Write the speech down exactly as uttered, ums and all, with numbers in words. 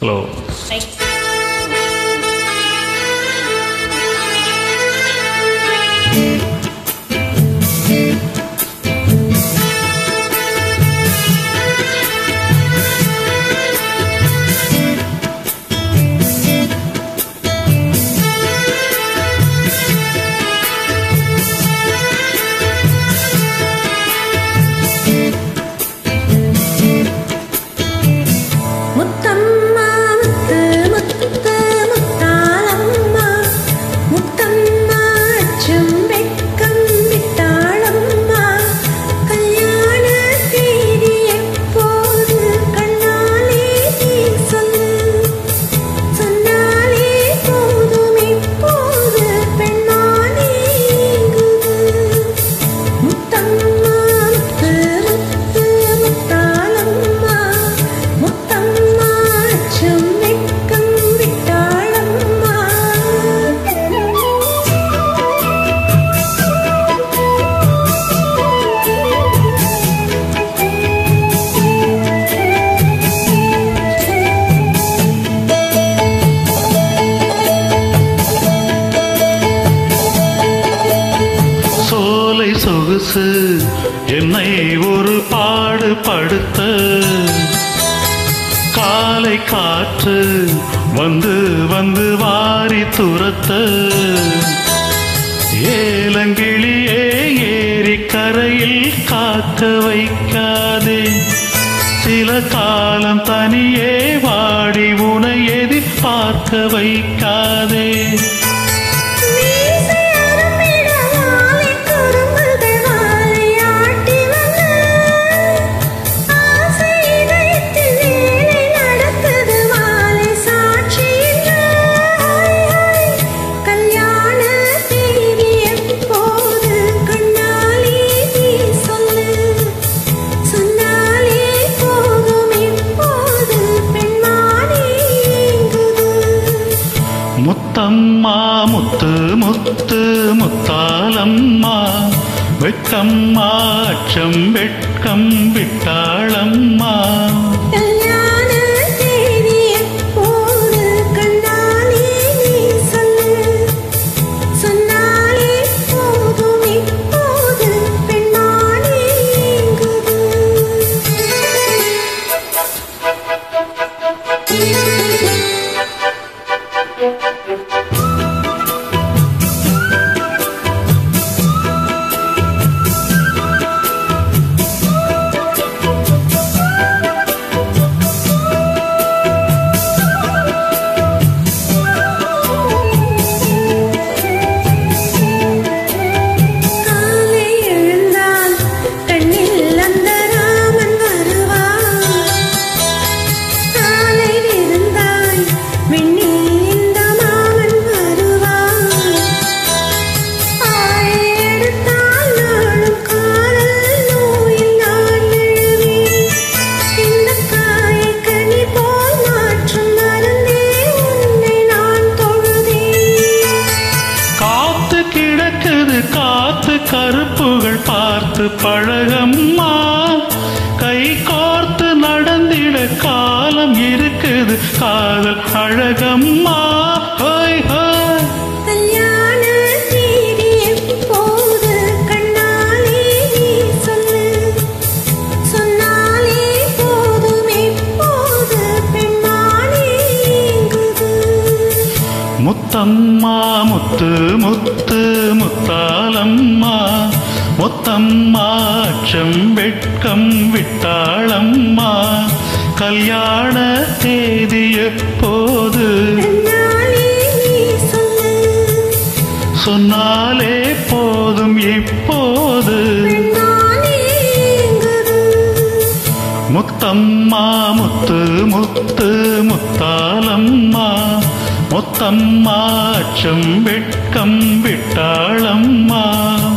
Hello. சொகுசு என்னை ஒரு பாடு படுத்த காலை காற்று வந்து வந்து வாரி துரத்த ஏலங்கிளியே ஏரி கரையில் காக்க வைக்காதே சில காலம் தனியே வாடி உனை எதிர்பார்க்க வைக்காதே முத்தம்மா முத்து முத்து முத்தாலம்மா வெட்கம்மா அச்சம் வெட்கம் விட்டாளம்மா காத்து கருப்புகள் பார்த்து பழகம்மா கை கோர்த்து நடந்திட காலம் இருக்குது காதல் அழகம்மா ஹோய் ஹோய் கல்யாண தேதி எப்போது கண்ணாலே நீ சொல்லு சொன்னாலே போதும் எப்போது பெண்மானே எங்குது முத்தம்மா முத்து முத்து முத்தாலம்மா முத்தம்மா அச்சம் வெட்கம் விட்டாளம்மா கல்யாண தேதி எப்போது சொன்னாலே போதும் எப்போது முத்தம்மா முத்து முத்து முத்தாலம்மா முத்தம்மா அச்சம் வெட்கம் விட்டாளம்மா